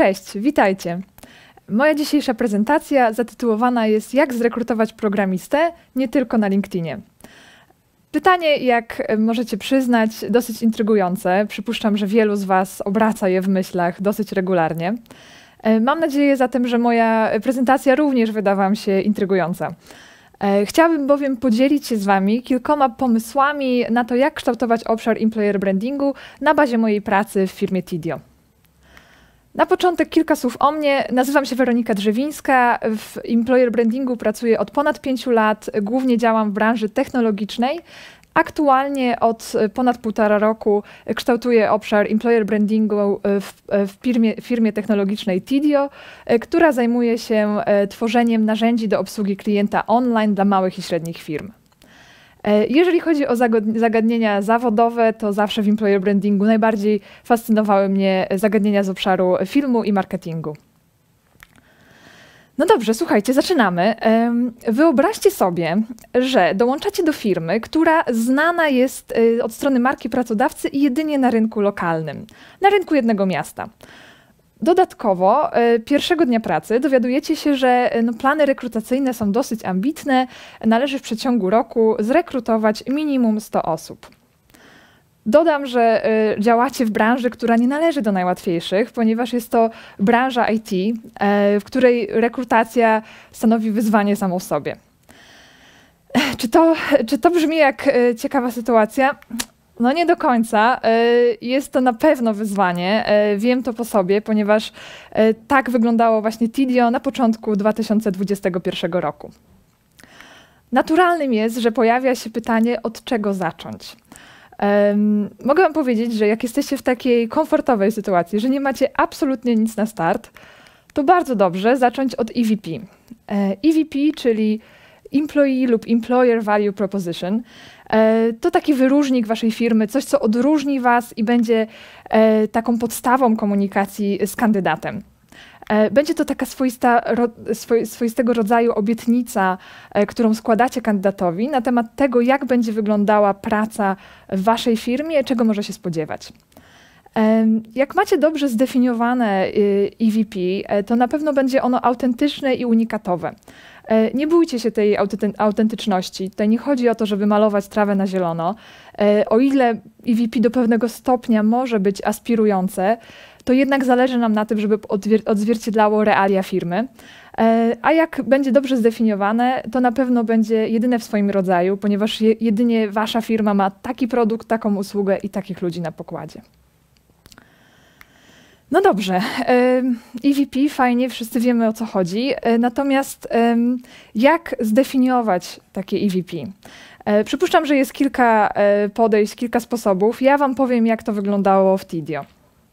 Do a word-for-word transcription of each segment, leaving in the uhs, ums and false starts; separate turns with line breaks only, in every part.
Cześć, witajcie. Moja dzisiejsza prezentacja zatytułowana jest Jak zrekrutować programistę, nie tylko na LinkedInie. Pytanie, jak możecie przyznać, dosyć intrygujące. Przypuszczam, że wielu z Was obraca je w myślach dosyć regularnie. Mam nadzieję zatem, że moja prezentacja również wyda Wam się intrygująca. Chciałabym bowiem podzielić się z Wami kilkoma pomysłami na to, jak kształtować obszar employer brandingu na bazie mojej pracy w firmie Tidio. Na początek kilka słów o mnie. Nazywam się Weronika Drzewińska. W employer brandingu pracuję od ponad pięciu lat. Głównie działam w branży technologicznej. Aktualnie od ponad półtora roku kształtuję obszar employer brandingu w, w firmie, firmie technologicznej Tidio, która zajmuje się tworzeniem narzędzi do obsługi klienta online dla małych i średnich firm. Jeżeli chodzi o zagadnienia zawodowe, to zawsze w employer brandingu najbardziej fascynowały mnie zagadnienia z obszaru filmu i marketingu. No dobrze, słuchajcie, zaczynamy. Wyobraźcie sobie, że dołączacie do firmy, która znana jest od strony marki pracodawcy i jedynie na rynku lokalnym, na rynku jednego miasta. Dodatkowo pierwszego dnia pracy dowiadujecie się, że no, plany rekrutacyjne są dosyć ambitne. Należy w przeciągu roku zrekrutować minimum sto osób. Dodam, że y, działacie w branży, która nie należy do najłatwiejszych, ponieważ jest to branża I T, y, w której rekrutacja stanowi wyzwanie samą w sobie. Czy to, czy to brzmi jak y, ciekawa sytuacja? No nie do końca. Jest to na pewno wyzwanie. Wiem to po sobie, ponieważ tak wyglądało właśnie Tidio na początku dwa tysiące dwudziestego pierwszego roku. Naturalnym jest, że pojawia się pytanie, od czego zacząć. Um, mogę wam powiedzieć, że jak jesteście w takiej komfortowej sytuacji, że nie macie absolutnie nic na start, to bardzo dobrze zacząć od E V P. E V P, czyli Employee lub Employer Value Proposition. To taki wyróżnik waszej firmy, coś, co odróżni was i będzie taką podstawą komunikacji z kandydatem. Będzie to taka swoista, swoistego rodzaju obietnica, którą składacie kandydatowi na temat tego, jak będzie wyglądała praca w waszej firmie, czego może się spodziewać. Jak macie dobrze zdefiniowane E V P, to na pewno będzie ono autentyczne i unikatowe. Nie bójcie się tej autentyczności. Tutaj nie chodzi o to, żeby malować trawę na zielono. O ile E V P do pewnego stopnia może być aspirujące, to jednak zależy nam na tym, żeby odzwierciedlało realia firmy. A jak będzie dobrze zdefiniowane, to na pewno będzie jedyne w swoim rodzaju, ponieważ jedynie wasza firma ma taki produkt, taką usługę i takich ludzi na pokładzie. No dobrze, E V P fajnie, wszyscy wiemy, o co chodzi, natomiast jak zdefiniować takie E V P? Przypuszczam, że jest kilka podejść, kilka sposobów. Ja wam powiem, jak to wyglądało w Tidio.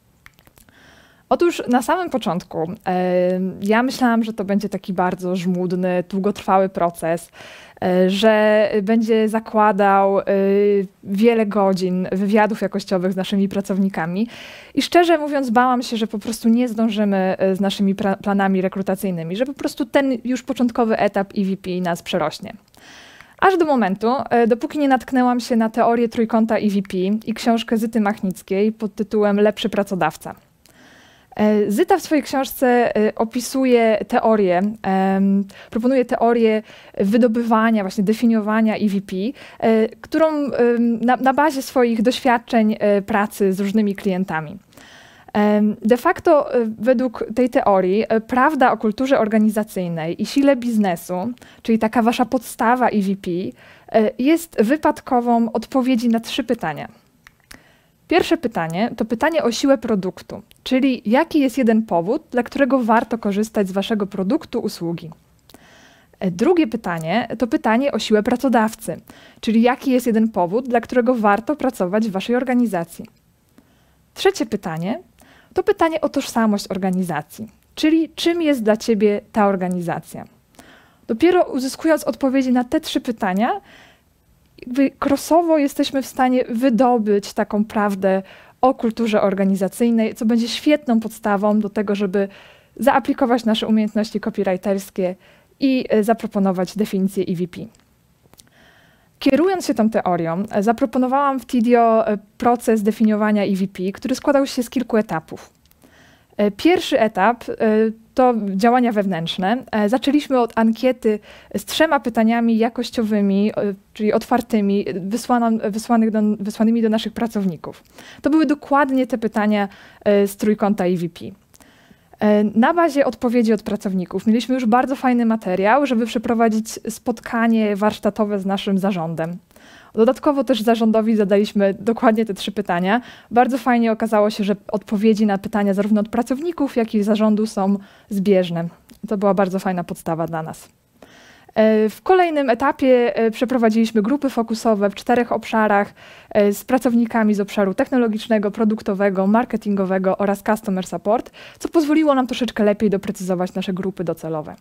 Otóż na samym początku ja myślałam, że to będzie taki bardzo żmudny, długotrwały proces, że będzie zakładał wiele godzin wywiadów jakościowych z naszymi pracownikami i szczerze mówiąc bałam się, że po prostu nie zdążymy z naszymi planami rekrutacyjnymi, że po prostu ten już początkowy etap E V P nas przerośnie. Aż do momentu, dopóki nie natknęłam się na teorię trójkąta E V P i książkę Zyty Machnickiej pod tytułem Lepszy pracodawca. Zyta w swojej książce opisuje teorię, proponuje teorię wydobywania, właśnie definiowania E V P, którą na, na bazie swoich doświadczeń pracy z różnymi klientami. De facto według tej teorii prawda o kulturze organizacyjnej i sile biznesu, czyli taka wasza podstawa E V P, jest wypadkową odpowiedzi na trzy pytania. Pierwsze pytanie to pytanie o siłę produktu, czyli jaki jest jeden powód, dla którego warto korzystać z waszego produktu, usługi. Drugie pytanie to pytanie o siłę pracodawcy, czyli jaki jest jeden powód, dla którego warto pracować w waszej organizacji. Trzecie pytanie to pytanie o tożsamość organizacji, czyli czym jest dla ciebie ta organizacja. Dopiero uzyskując odpowiedzi na te trzy pytania, jakby crossowo jesteśmy w stanie wydobyć taką prawdę o kulturze organizacyjnej, co będzie świetną podstawą do tego, żeby zaaplikować nasze umiejętności copywriterskie i zaproponować definicję E V P. Kierując się tą teorią, zaproponowałam w Tidio proces definiowania E V P, który składał się z kilku etapów. Pierwszy etap to działania wewnętrzne. Zaczęliśmy od ankiety z trzema pytaniami jakościowymi, czyli otwartymi, wysłanych do, wysłanymi do naszych pracowników. To były dokładnie te pytania z trójkąta E V P. Na bazie odpowiedzi od pracowników mieliśmy już bardzo fajny materiał, żeby przeprowadzić spotkanie warsztatowe z naszym zarządem. Dodatkowo też zarządowi zadaliśmy dokładnie te trzy pytania. Bardzo fajnie okazało się, że odpowiedzi na pytania zarówno od pracowników, jak i zarządu są zbieżne. To była bardzo fajna podstawa dla nas. W kolejnym etapie przeprowadziliśmy grupy fokusowe w czterech obszarach z pracownikami z obszaru technologicznego, produktowego, marketingowego oraz customer support, co pozwoliło nam troszeczkę lepiej doprecyzować nasze grupy docelowe.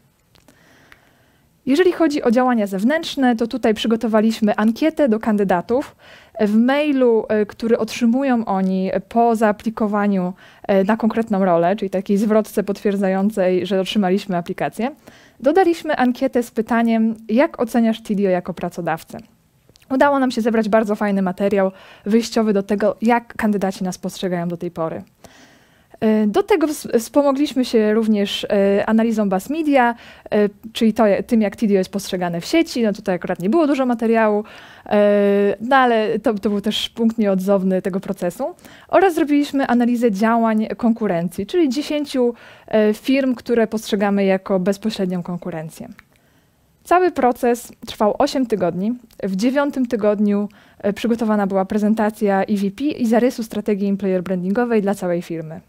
Jeżeli chodzi o działania zewnętrzne, to tutaj przygotowaliśmy ankietę do kandydatów. W mailu, który otrzymują oni po zaaplikowaniu na konkretną rolę, czyli takiej zwrotce potwierdzającej, że otrzymaliśmy aplikację, dodaliśmy ankietę z pytaniem, jak oceniasz Tidio jako pracodawcę. Udało nam się zebrać bardzo fajny materiał wyjściowy do tego, jak kandydaci nas postrzegają do tej pory. Do tego wspomogliśmy się również analizą Buzz Media, czyli to, tym, jak Tidio jest postrzegane w sieci. No tutaj akurat nie było dużo materiału, no ale to, to był też punkt nieodzowny tego procesu. Oraz zrobiliśmy analizę działań konkurencji, czyli dziesięciu firm, które postrzegamy jako bezpośrednią konkurencję. Cały proces trwał osiem tygodni. W dziewiątym tygodniu przygotowana była prezentacja E V P i zarysu strategii employer brandingowej dla całej firmy.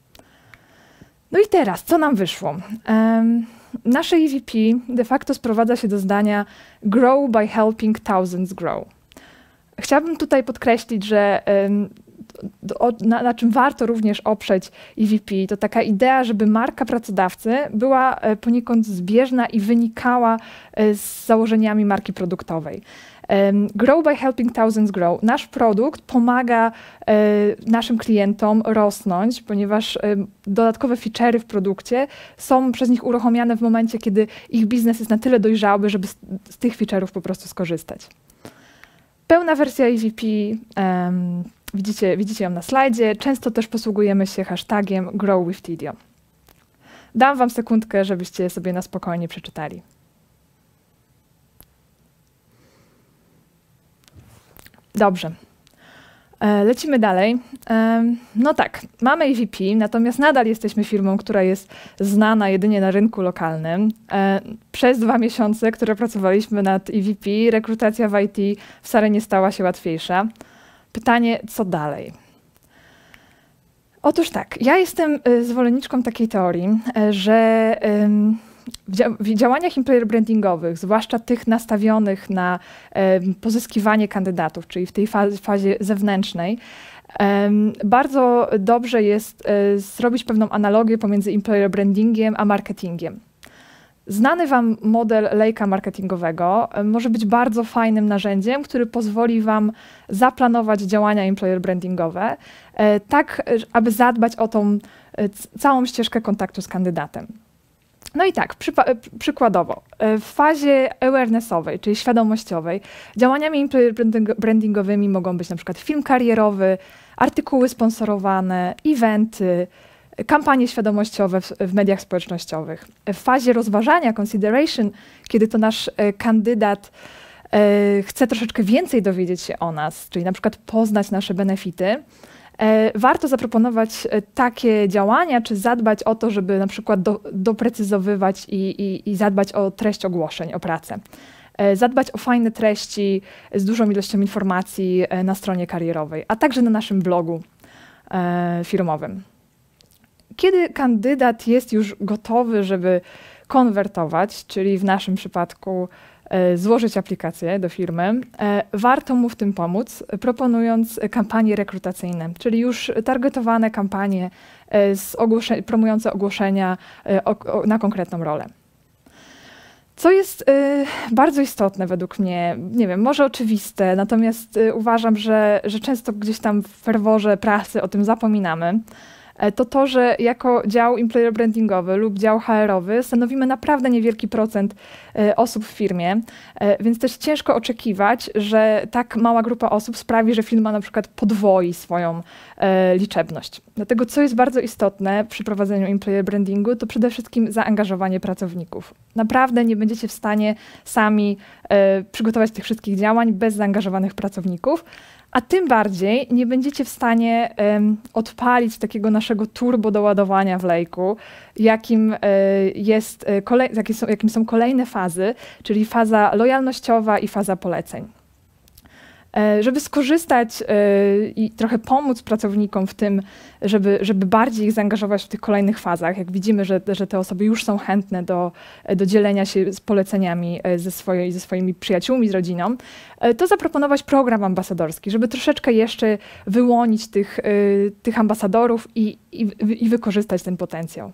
No i teraz, co nam wyszło? Um, nasze E V P de facto sprowadza się do zdania grow by helping thousands grow. Chciałabym tutaj podkreślić, że um, do, na, na czym warto również oprzeć E V P, to taka idea, żeby marka pracodawcy była poniekąd zbieżna i wynikała z założeniami marki produktowej. Grow by helping thousands grow. Nasz produkt pomaga e, naszym klientom rosnąć, ponieważ e, dodatkowe feature'y w produkcie są przez nich uruchamiane w momencie, kiedy ich biznes jest na tyle dojrzały, żeby z, z tych feature'ów po prostu skorzystać. Pełna wersja E V P, um, widzicie, widzicie ją na slajdzie. Często też posługujemy się hashtagiem Grow with Tidio. Dam wam sekundkę, żebyście sobie na spokojnie przeczytali. Dobrze, lecimy dalej. No tak, mamy E V P, natomiast nadal jesteśmy firmą, która jest znana jedynie na rynku lokalnym. Przez dwa miesiące, które pracowaliśmy nad E V P, rekrutacja w I T wcale nie stała się łatwiejsza. Pytanie, co dalej? Otóż tak, ja jestem zwolenniczką takiej teorii, że w, dzia w działaniach employer brandingowych, zwłaszcza tych nastawionych na e, pozyskiwanie kandydatów, czyli w tej fazie, fazie zewnętrznej, e, bardzo dobrze jest e, zrobić pewną analogię pomiędzy employer brandingiem a marketingiem. Znany wam model lejka marketingowego e, może być bardzo fajnym narzędziem, który pozwoli wam zaplanować działania employer brandingowe, e, tak aby zadbać o tą e, całą ścieżkę kontaktu z kandydatem. No i tak, przykładowo, w fazie awarenessowej, czyli świadomościowej, działaniami employer brandingowymi mogą być na przykład film karierowy, artykuły sponsorowane, eventy, kampanie świadomościowe w, w mediach społecznościowych. W fazie rozważania, consideration, kiedy to nasz kandydat e, chce troszeczkę więcej dowiedzieć się o nas, czyli na przykład poznać nasze benefity, warto zaproponować takie działania, czy zadbać o to, żeby na przykład do, doprecyzowywać i, i, i zadbać o treść ogłoszeń o pracę. Zadbać o fajne treści z dużą ilością informacji na stronie karierowej, a także na naszym blogu e, firmowym. Kiedy kandydat jest już gotowy, żeby konwertować, czyli w naszym przypadku złożyć aplikację do firmy, warto mu w tym pomóc, proponując kampanie rekrutacyjne, czyli już targetowane kampanie z ogłosze- promujące ogłoszenia na konkretną rolę. Co jest bardzo istotne według mnie, nie wiem, może oczywiste, natomiast uważam, że, że często gdzieś tam w ferworze pracy o tym zapominamy. to to, że jako dział employer brandingowy lub dział H R-owy stanowimy naprawdę niewielki procent osób w firmie, więc też ciężko oczekiwać, że tak mała grupa osób sprawi, że firma na przykład podwoi swoją liczebność. Dlatego co jest bardzo istotne przy prowadzeniu employer brandingu, to przede wszystkim zaangażowanie pracowników. Naprawdę nie będziecie w stanie sami przygotować tych wszystkich działań bez zaangażowanych pracowników, a tym bardziej nie będziecie w stanie um, odpalić takiego naszego turbo doładowania w lejku, jakim, y, jest, y, kolej, jakie są, jakim są kolejne fazy, czyli faza lojalnościowa i faza poleceń. Żeby skorzystać i trochę pomóc pracownikom w tym, żeby, żeby bardziej ich zaangażować w tych kolejnych fazach, jak widzimy, że, że te osoby już są chętne do, do dzielenia się z poleceniami ze, swojej, ze swoimi przyjaciółmi, z rodziną, to zaproponować program ambasadorski, żeby troszeczkę jeszcze wyłonić tych, tych ambasadorów i, i, i wykorzystać ten potencjał.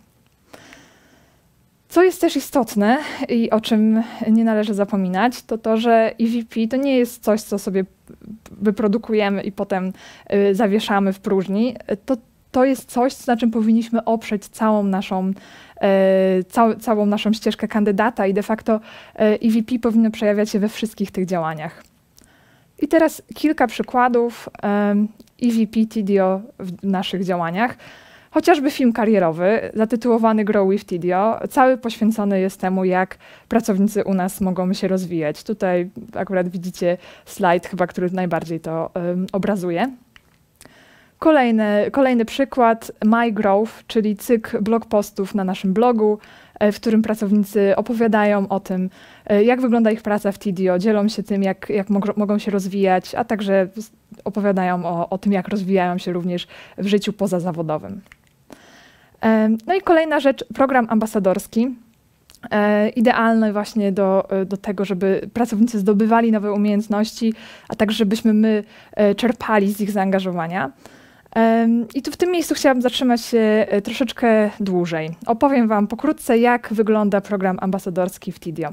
Co jest też istotne i o czym nie należy zapominać, to to, że E V P to nie jest coś, co sobie wyprodukujemy i potem y, zawieszamy w próżni. To, to jest coś, na czym powinniśmy oprzeć całą naszą, y, cał, całą naszą ścieżkę kandydata i de facto y, E V P powinno przejawiać się we wszystkich tych działaniach. I teraz kilka przykładów y, E V P T D O w naszych działaniach. Chociażby film karierowy zatytułowany Grow with T D O, cały poświęcony jest temu, jak pracownicy u nas mogą się rozwijać. Tutaj akurat widzicie slajd chyba, który najbardziej to um, obrazuje. Kolejny, kolejny przykład, My Growth, czyli cykl blog postów na naszym blogu, w którym pracownicy opowiadają o tym, jak wygląda ich praca w T D O, dzielą się tym, jak, jak mogą się rozwijać, a także opowiadają o, o tym, jak rozwijają się również w życiu pozazawodowym. No i kolejna rzecz, program ambasadorski, idealny właśnie do, do tego, żeby pracownicy zdobywali nowe umiejętności, a także żebyśmy my czerpali z ich zaangażowania. I tu w tym miejscu chciałabym zatrzymać się troszeczkę dłużej. Opowiem wam pokrótce, jak wygląda program ambasadorski w T D O.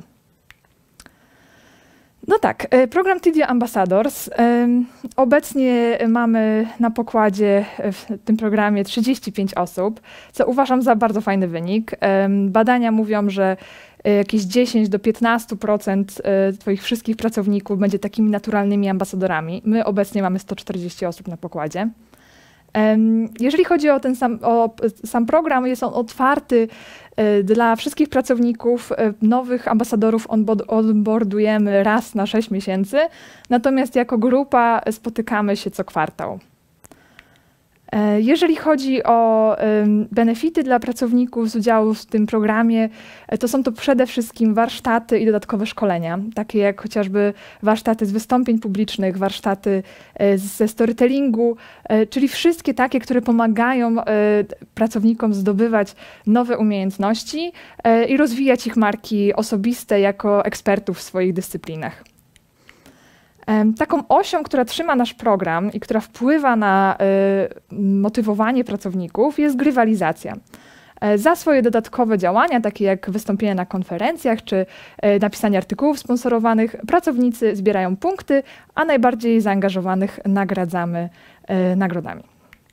No tak, program T D O Ambassadors. Obecnie mamy na pokładzie w tym programie trzydzieści pięć osób, co uważam za bardzo fajny wynik. Badania mówią, że jakieś dziesięć do piętnastu procent twoich wszystkich pracowników będzie takimi naturalnymi ambasadorami. My obecnie mamy sto czterdzieści osób na pokładzie. Jeżeli chodzi o ten sam, o sam program, jest on otwarty dla wszystkich pracowników. Nowych ambasadorów onboardujemy raz na sześć miesięcy, natomiast jako grupa spotykamy się co kwartał. Jeżeli chodzi o benefity dla pracowników z udziału w tym programie, to są to przede wszystkim warsztaty i dodatkowe szkolenia, takie jak chociażby warsztaty z wystąpień publicznych, warsztaty ze storytellingu, czyli wszystkie takie, które pomagają pracownikom zdobywać nowe umiejętności i rozwijać ich marki osobiste jako ekspertów w swoich dyscyplinach. Taką osią, która trzyma nasz program i która wpływa na y, motywowanie pracowników, jest grywalizacja. Za swoje dodatkowe działania, takie jak wystąpienia na konferencjach czy y, napisanie artykułów sponsorowanych, pracownicy zbierają punkty, a najbardziej zaangażowanych nagradzamy y, nagrodami.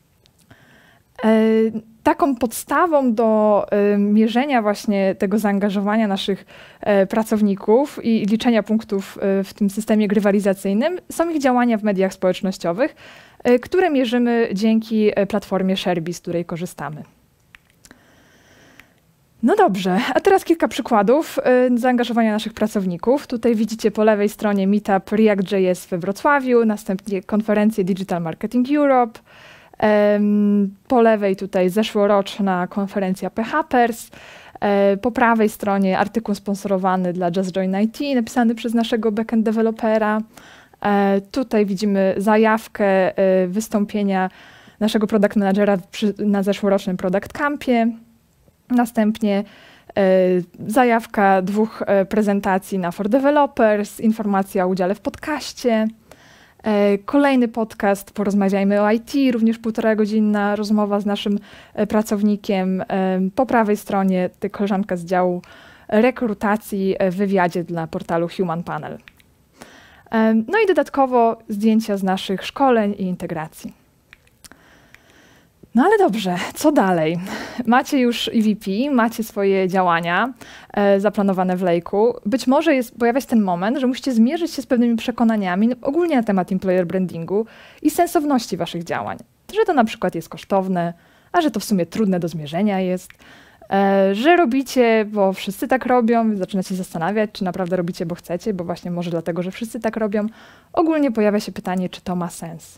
Y, Taką podstawą do y, mierzenia właśnie tego zaangażowania naszych y, pracowników i liczenia punktów y, w tym systemie grywalizacyjnym są ich działania w mediach społecznościowych, y, które mierzymy dzięki platformie Shareby, z której korzystamy. No dobrze, a teraz kilka przykładów y, zaangażowania naszych pracowników. Tutaj widzicie po lewej stronie meetup React.js we Wrocławiu, następnie konferencję Digital Marketing Europe. Po lewej tutaj zeszłoroczna konferencja P H Pers, po prawej stronie artykuł sponsorowany dla Just Join I T napisany przez naszego backend dewelopera. Tutaj widzimy zajawkę wystąpienia naszego product managera na zeszłorocznym Product Campie. Następnie zajawka dwóch prezentacji na For Developers, informacja o udziale w podcaście. Kolejny podcast, porozmawiajmy o I T, również półtora godzinna rozmowa z naszym pracownikiem. Po prawej stronie koleżanka z działu rekrutacji w wywiadzie dla portalu Human Panel. No i dodatkowo zdjęcia z naszych szkoleń i integracji. No ale dobrze, co dalej? Macie już E V P, macie swoje działania e, zaplanowane w Lake'u. Być może jest, pojawia się ten moment, że musicie zmierzyć się z pewnymi przekonaniami ogólnie na temat employer brandingu i sensowności waszych działań. Że to na przykład jest kosztowne, a że to w sumie trudne do zmierzenia jest, e, że robicie, bo wszyscy tak robią, zaczynacie się zastanawiać, czy naprawdę robicie, bo chcecie, bo właśnie może dlatego, że wszyscy tak robią. Ogólnie pojawia się pytanie, czy to ma sens.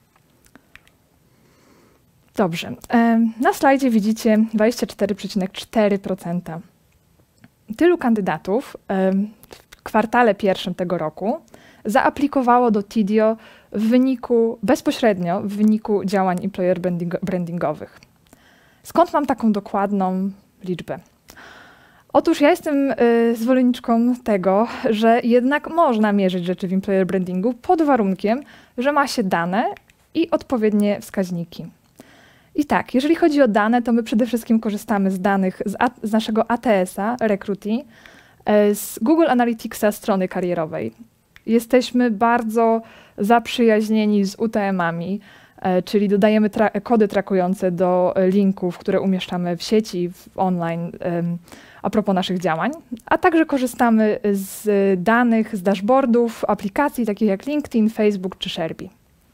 Dobrze, na slajdzie widzicie dwadzieścia cztery przecinek cztery procent. Tylu kandydatów w kwartale pierwszym tego roku zaaplikowało do Tidio w wyniku, bezpośrednio w wyniku działań employer brandingowych. Skąd mam taką dokładną liczbę? Otóż ja jestem zwolenniczką tego, że jednak można mierzyć rzeczy w employer brandingu pod warunkiem, że ma się dane i odpowiednie wskaźniki. I tak, jeżeli chodzi o dane, to my przede wszystkim korzystamy z danych z, a, z naszego A T S-a, Recruity, z Google Analyticsa strony karierowej. Jesteśmy bardzo zaprzyjaźnieni z U T M-ami, czyli dodajemy tra kody trakujące do linków, które umieszczamy w sieci, w online, a propos naszych działań, a także korzystamy z danych, z dashboardów, aplikacji takich jak LinkedIn, Facebook czy Sherby.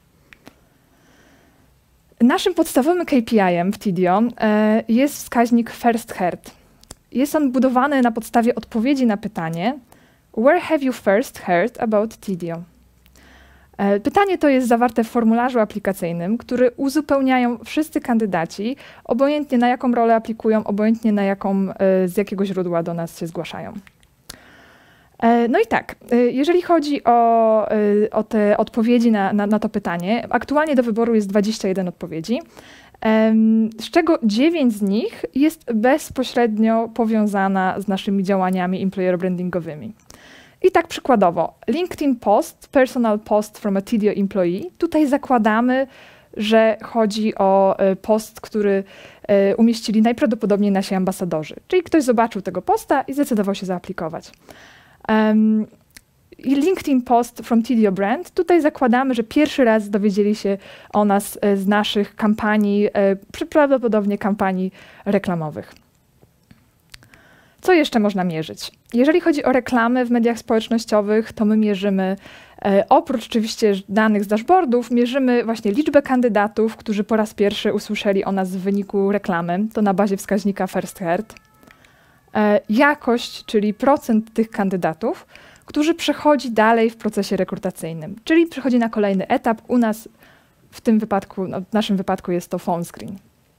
Naszym podstawowym K P I-em w Tidio e, jest wskaźnik First Heard. Jest on budowany na podstawie odpowiedzi na pytanie Where have you first heard about Tidio? E, pytanie to jest zawarte w formularzu aplikacyjnym, który uzupełniają wszyscy kandydaci, obojętnie na jaką rolę aplikują, obojętnie na jaką, e, z jakiego źródła do nas się zgłaszają. No i tak, jeżeli chodzi o, o te odpowiedzi na, na, na to pytanie, aktualnie do wyboru jest dwadzieścia jeden odpowiedzi, z czego dziewięć z nich jest bezpośrednio powiązana z naszymi działaniami employer brandingowymi. I tak przykładowo, LinkedIn post, personal post from a Tidio employee, tutaj zakładamy, że chodzi o post, który umieścili najprawdopodobniej nasi ambasadorzy, czyli ktoś zobaczył tego posta i zdecydował się zaaplikować. Um, LinkedIn post from Tidio brand. Tutaj zakładamy, że pierwszy raz dowiedzieli się o nas z naszych kampanii, prawdopodobnie kampanii reklamowych. Co jeszcze można mierzyć? Jeżeli chodzi o reklamy w mediach społecznościowych, to my mierzymy, oprócz oczywiście danych z dashboardów, mierzymy właśnie liczbę kandydatów, którzy po raz pierwszy usłyszeli o nas w wyniku reklamy, to na bazie wskaźnika First Heard. Jakość, czyli procent tych kandydatów, którzy przechodzi dalej w procesie rekrutacyjnym, czyli przechodzi na kolejny etap. U nas w tym wypadku, no w naszym wypadku jest to phone screen.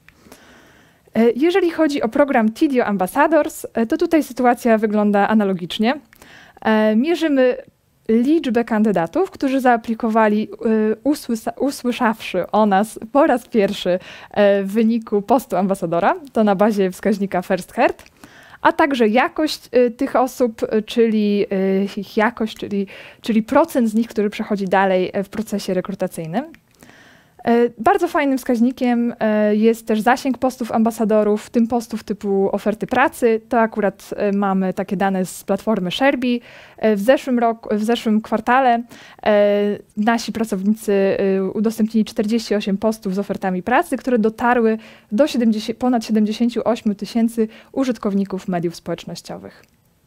Jeżeli chodzi o program Tidio Ambassadors, to tutaj sytuacja wygląda analogicznie. Mierzymy liczbę kandydatów, którzy zaaplikowali, usłyszawszy o nas po raz pierwszy w wyniku postu ambasadora, to na bazie wskaźnika First Heard, a także jakość y, tych osób, y, czyli y, ich jakość, czyli, czyli procent z nich, który przechodzi dalej w procesie rekrutacyjnym. Y, bardzo fajnym wskaźnikiem y, jest też zasięg postów ambasadorów, w tym postów typu oferty pracy. To akurat y, mamy takie dane z platformy Sherby. Y, w zeszłym roku, w zeszłym kwartale y, nasi pracownicy y, udostępnili czterdzieści osiem postów z ofertami pracy, które dotarły do ponad siedemdziesięciu ośmiu tysięcy użytkowników mediów społecznościowych.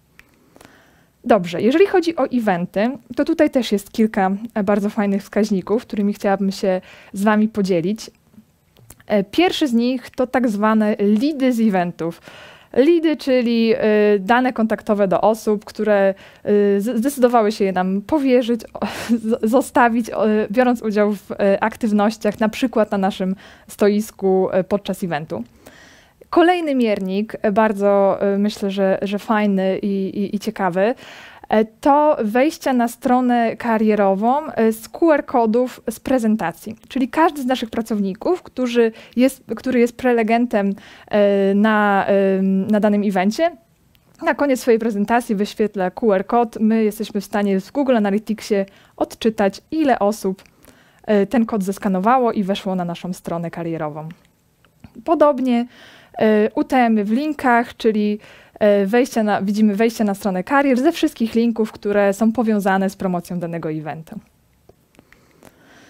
Dobrze, jeżeli chodzi o eventy, to tutaj też jest kilka bardzo fajnych wskaźników, którymi chciałabym się z wami podzielić. Pierwszy z nich to tak zwane leady z eventów. Leady, czyli dane kontaktowe do osób, które zdecydowały się je nam powierzyć, zostawić, biorąc udział w aktywnościach, na przykład na naszym stoisku podczas eventu. Kolejny miernik, bardzo myślę, że, że fajny i, i, i ciekawy, to wejścia na stronę karierową z Q R kodów z prezentacji. Czyli każdy z naszych pracowników, który jest, który jest prelegentem na, na danym evencie, na koniec swojej prezentacji wyświetla Q R kod. My jesteśmy w stanie w Google Analyticsie odczytać, ile osób ten kod zeskanowało i weszło na naszą stronę karierową. Podobnie U T M-y w linkach, czyli wejście na, widzimy wejście na stronę karier ze wszystkich linków, które są powiązane z promocją danego eventu.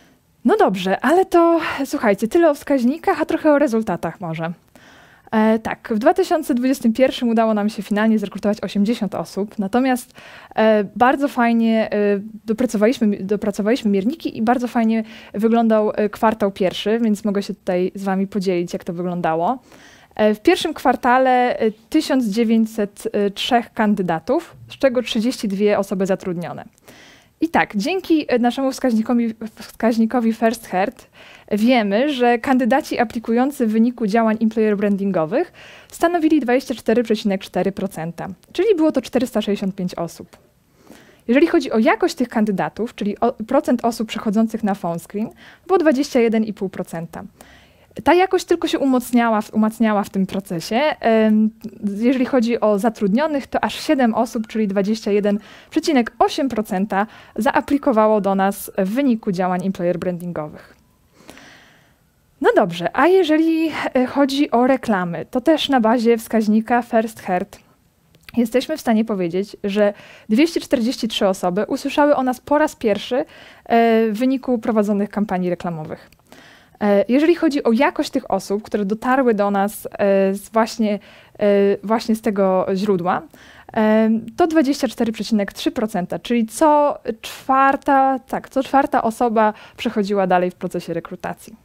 No dobrze, ale to słuchajcie, tyle o wskaźnikach, a trochę o rezultatach może. E, tak, w dwa tysiące dwudziestym pierwszym udało nam się finalnie zrekrutować osiemdziesiąt osób, natomiast e, bardzo fajnie e, dopracowaliśmy, dopracowaliśmy mierniki i bardzo fajnie wyglądał e, kwartał pierwszy, więc mogę się tutaj z wami podzielić, jak to wyglądało. E, w pierwszym kwartale e, tysiąc dziewięćset trzy kandydatów, z czego trzydzieści dwie osoby zatrudnione. I tak, dzięki naszemu wskaźnikowi, wskaźnikowi First Heard wiemy, że kandydaci aplikujący w wyniku działań employer brandingowych stanowili dwadzieścia cztery przecinek cztery procent, czyli było to czterysta sześćdziesiąt pięć osób. Jeżeli chodzi o jakość tych kandydatów, czyli o, procent osób przechodzących na phone screen, było dwadzieścia jeden i pół procent. Ta jakość tylko się umocniała, umacniała w tym procesie. Jeżeli chodzi o zatrudnionych, to aż siedem osób, czyli dwadzieścia jeden przecinek osiem procent zaaplikowało do nas w wyniku działań employer brandingowych. No dobrze, a jeżeli chodzi o reklamy, to też na bazie wskaźnika First Heard jesteśmy w stanie powiedzieć, że dwieście czterdzieści trzy osoby usłyszały o nas po raz pierwszy w wyniku prowadzonych kampanii reklamowych. Jeżeli chodzi o jakość tych osób, które dotarły do nas z właśnie, właśnie z tego źródła, to dwadzieścia cztery przecinek trzy procent, czyli co czwarta, tak, co czwarta osoba przechodziła dalej w procesie rekrutacji.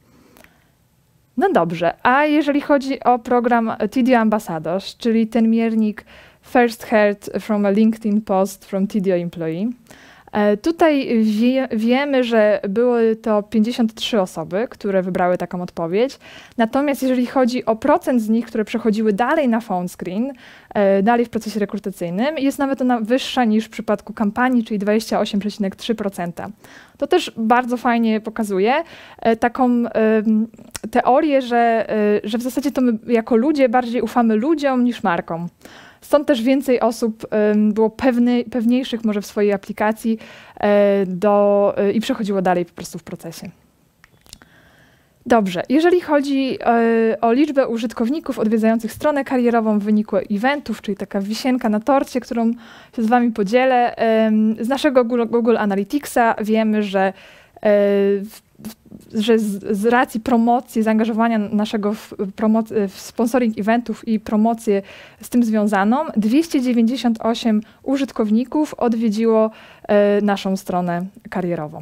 No dobrze, a jeżeli chodzi o program T D O Ambassadors, czyli ten miernik First Heard from a LinkedIn post from T D O employee, tutaj wie, wiemy, że były to pięćdziesiąt trzy osoby, które wybrały taką odpowiedź. Natomiast jeżeli chodzi o procent z nich, które przechodziły dalej na phone screen, dalej w procesie rekrutacyjnym, jest nawet ona wyższa niż w przypadku kampanii, czyli dwadzieścia osiem przecinek trzy procent. To też bardzo fajnie pokazuje taką teorię, że, że w zasadzie to my jako ludzie bardziej ufamy ludziom niż markom. Stąd też więcej osób um, było pewny, pewniejszych może w swojej aplikacji e, do, e, i przechodziło dalej po prostu w procesie. Dobrze, jeżeli chodzi e, o liczbę użytkowników odwiedzających stronę karierową w wyniku eventów, czyli taka wisienka na torcie, którą się z wami podzielę, e, z naszego Google, Google Analyticsa wiemy, że e, w, że z, z racji promocji, zaangażowania naszego w, promoc- w sponsoring eventów i promocję z tym związaną, dwieście dziewięćdziesiąt osiem użytkowników odwiedziło e, naszą stronę karierową.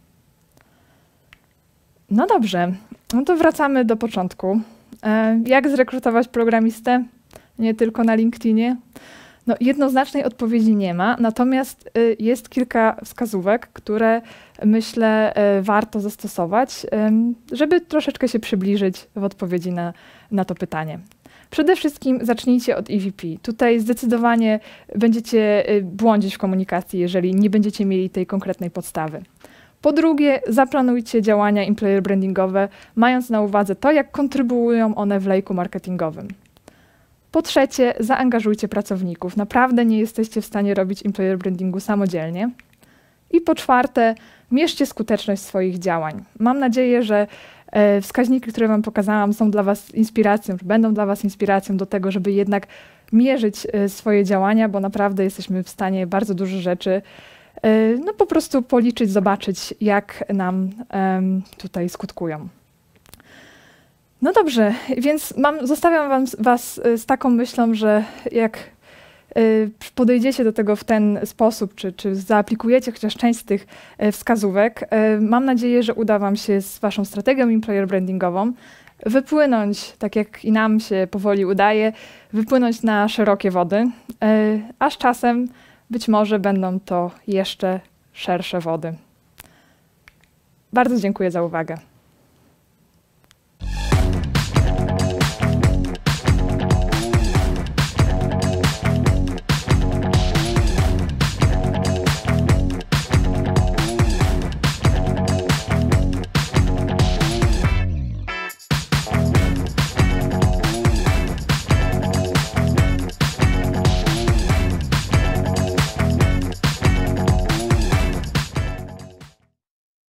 No dobrze, no to wracamy do początku. E, jak zrekrutować programistę? Nie tylko na LinkedInie? No, jednoznacznej odpowiedzi nie ma, natomiast y, jest kilka wskazówek, które myślę y, warto zastosować, y, żeby troszeczkę się przybliżyć w odpowiedzi na, na to pytanie. Przede wszystkim zacznijcie od E V P. Tutaj zdecydowanie będziecie y, błądzić w komunikacji, jeżeli nie będziecie mieli tej konkretnej podstawy. Po drugie, zaplanujcie działania employer brandingowe, mając na uwadze to, jak kontrybuują one w lejku marketingowym. Po trzecie, zaangażujcie pracowników. Naprawdę nie jesteście w stanie robić employer brandingu samodzielnie. I po czwarte, mierzcie skuteczność swoich działań. Mam nadzieję, że e, wskaźniki, które wam pokazałam, są dla was inspiracją, że będą dla was inspiracją do tego, żeby jednak mierzyć e, swoje działania, bo naprawdę jesteśmy w stanie bardzo dużo rzeczy e, no po prostu policzyć, zobaczyć, jak nam e, tutaj skutkują. No dobrze, więc mam, zostawiam wam, was z taką myślą, że jak y, podejdziecie do tego w ten sposób, czy, czy zaaplikujecie chociaż część z tych y, wskazówek, y, mam nadzieję, że uda wam się z waszą strategią employer brandingową wypłynąć, tak jak i nam się powoli udaje, wypłynąć na szerokie wody, y, a z czasem być może będą to jeszcze szersze wody. Bardzo dziękuję za uwagę.